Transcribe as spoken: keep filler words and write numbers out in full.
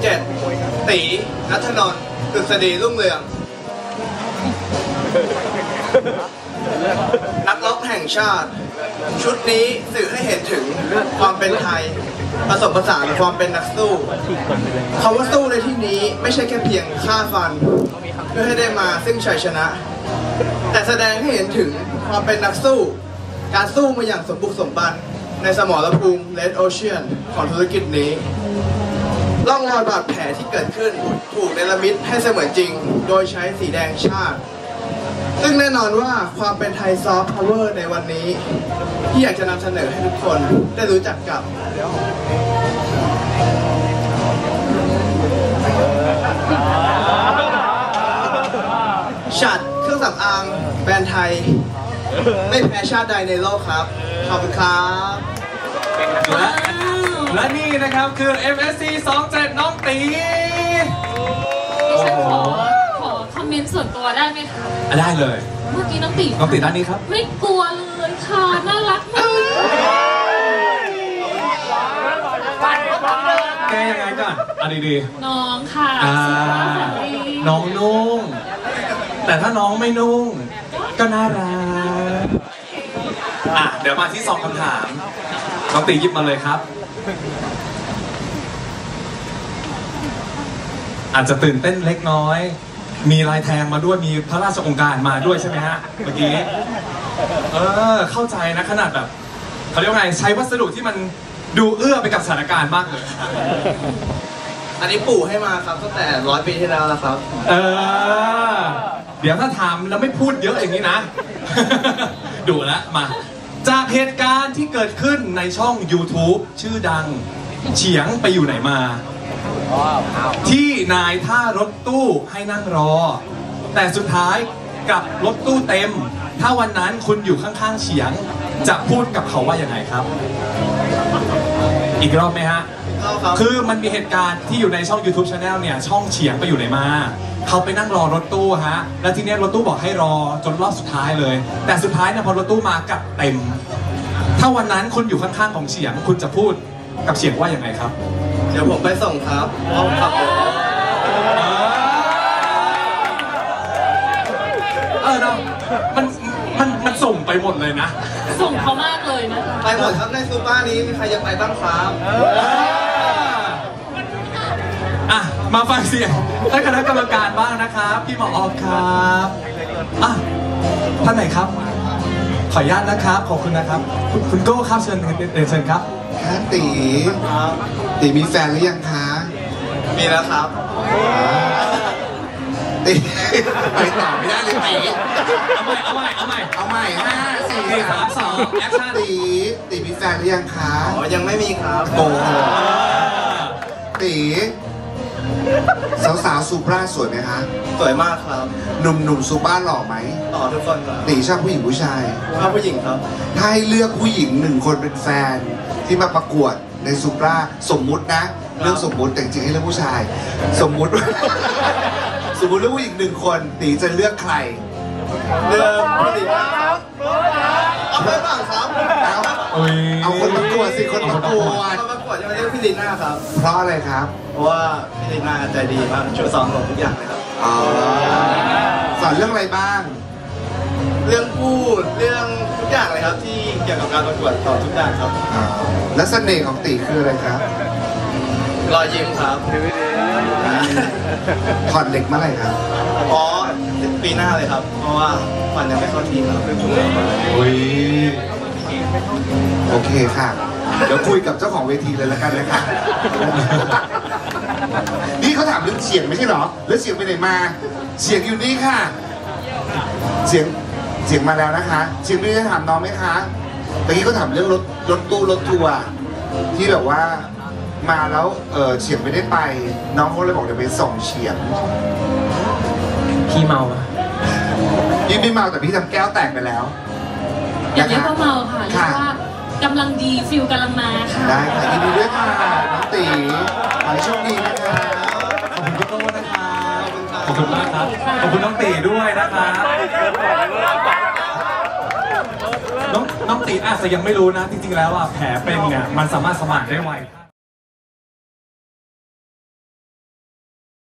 เจ็ด ตีณัฐนนท์กฤษฎีรุ่งเรืองนักรบแห่งชาติชุดนี้สื่อให้เห็นถึงความเป็นไทยผสมผสานความเป็นนักสู้คำว่าสู้ในที่นี้ไม่ใช่แค่เพียงฆ่าฟันเพื่อให้ได้มาซึ่งชัยชนะ แต่แสดงให้เห็นถึงความเป็นนักสู้การสู้มาอย่างสมบุกสมบันในสมรภูมิ Red Ocean ของธุรกิจนี้ร่องรอยบาดแผลที่เกิดขึ้นถูกเนรมิตให้เสมือนจริงโดยใช้สีแดงชาติซึ่งแน่นอนว่าความเป็นไทยซอฟต์พาวเวอร์ในวันนี้ที่อยากจะนำเสนอให้ทุกคนได้รู้จักกับฉัดเครื่องสำอางแบรนด์ไทยไม่แพ้ชาติใดในโลกครับขอบคุณครับและและนี่นะครับคือ เอ็ม เอส ซี สองเจ็ด น้องตีดิฉันขอขอคอมเมนต์ส่วนตัวได้ไหมคะได้เลยเมื่อกี้น้องตีน้องตีด้านนี้ครับไม่กลัวเลยค่ะน่ารักมากแกยังไงก่อนอ่ะดีๆน้องค่ะน้องนุ่งแต่ถ้าน้องไม่นุ่งก็น่ารักอ่ะเดี๋ยวมาที่สองคำถามน้องตีหยิบมาเลยครับอาจจะตื่นเต้นเล็กน้อยมีลายแทงมาด้วยมีพระราชองค์การมาด้วยใช่ไหมฮะเมื่อกี้เออเข้าใจนะขนาดแบบเขาเรียกว่าไงใช้วัสดุที่มันดูเอื้อไปกับสถานการณ์มากเลยอันนี้ปู่ให้มาครับตั้งแต่ร้อยปีที่แล้วแล้วครับเออเดี๋ยวถ้าถามแล้วไม่พูดเยอะอย่างนี้นะดูแลมาจากเหตุการณ์ที่เกิดขึ้นในช่อง ยูทูบ ชื่อดังเฉียงไปอยู่ไหนมาที่นายท่ารถตู้ให้นั่งรอแต่สุดท้ายกับรถตู้เต็มถ้าวันนั้นคุณอยู่ข้างๆเฉียงจะพูดกับเขาว่าอย่างไรครับอีกรอบไหมฮะคือมันมีเหตุการณ์ที่อยู่ในช่อง ยูทูบ Channel เนี่ยช่องเฉียงไปอยู่ไหนมาเขาไปนั่งรอรถตู้ฮะแล้วทีนี้รถตู้บอกให้รอจนรอบสุดท้ายเลยแต่สุดท้ายเนี่ยพอรถตู้มากับเต็มถ้าวันนั้นคุณอยู่ข้างๆของเฉียงคุณจะพูดกับเฉียงว่าอย่างไรครับเดี๋ยวผมไปส่งครับพร้อมขับรถเออเนาะมันมันมันส่งไปหมดเลยนะส่งเขามากเลยนะไปหมดครับในซูเปอร์นี้มีใครจะไปบ้างครับอ่ะมาฟังเสียงท่านคณะกรรมการบ้างนะครับพี่หมอออกครับอ่ะท่านไหนครับขออนุญาตนะครับขอบคุณนะครับคุณโก้ครับเชิญเชิญครับคะตีตีมีแฟนหรือยังคะมีแล้วครับตีไปต่อไม่ได้เลยตีเอาใหม่เอาใหม่เอาใหม่เอาใหม่ห้าสี่สามสองแอคชั่นตีตีมีแฟนหรือยังคะอ๋อยังไม่มีครับโอ้โหตีสาวๆซูปราสวยไหมคะสวยมากครับหนุ่มๆซูปราหล่อไหมหล่อทุกคนครับตีชอบผู้หญิงผู้ชายชอบผู้หญิงครับถ้าให้เลือกผู้หญิงหนึ่งคนเป็นแฟนที่มาประกวดในซูปราสมมุตินะเรื่องสมมุติแต่จริงๆให้เลือกผู้ชายสมมุติสมมุติเลือกผู้หญิงหนึ่งคนตีจะเลือกใครเลือกผู้หญิงครับเอาไปบ้างครับเอาคนประกวดสิคนประกวดคนประกวดจะมาเลือกพี่ลีน่าครับเพราะอะไรครับเพราะว่าพี่ลีน่าใจดีมากช่วยสอนผมทุกอย่างเลยครับอ๋อสอนเรื่องอะไรบ้างเรื่องพูดเรื่องทุกอย่างเลยครับที่เกี่ยวกับการประกวดต่อทุกอย่างครับและเสน่ห์ของตีคืออะไรครับรอยยิ้มครับถอดเหล็กเมื่อไหร่ครับอ๋อปีหน้าเลยครับเพราะว่าฝันยังไม่เข้าทีครับอุ้ยโอเคค่ะเดี๋ยวคุยกับเจ้าของเวทีเลยละกันนะคะนี่เขาถามเรื่องเสียงไม่ใช่หรอแล้วเสียงไปไหนมาเสียงอยู่นี่ค่ะเสียงเสียงมาแล้วนะคะเสียงนี่จะถามน้องไหมคะเมื่อกี้เขาถามเรื่องรถรถตู้รถทัวร์ที่แบบว่ามาแล้วเออเฉียงไม่ได้ไปน้องเขาเลยบอกเดี๋ยวไปส่งเฉียงพี่เมาอะพี่ไม่เมาแต่พี่ทำแก้วแตกไปแล้วอย่างนี้ก็เมาค่ะเรียกว่ากำลังดีฟิลกำลังมาค่ะได้ค่ะยินดีด้วยค่ะน้องตีขอให้โชคดีนะคะขอบคุณพี่โก้นะคะขอบคุณมากครับขอบคุณน้องตีด้วยนะคะน้องน้องตีอาจจะยังไม่รู้นะจริงๆแล้วอ่ะแผลเป็นเนี่ยมันสามารถสมานได้ไว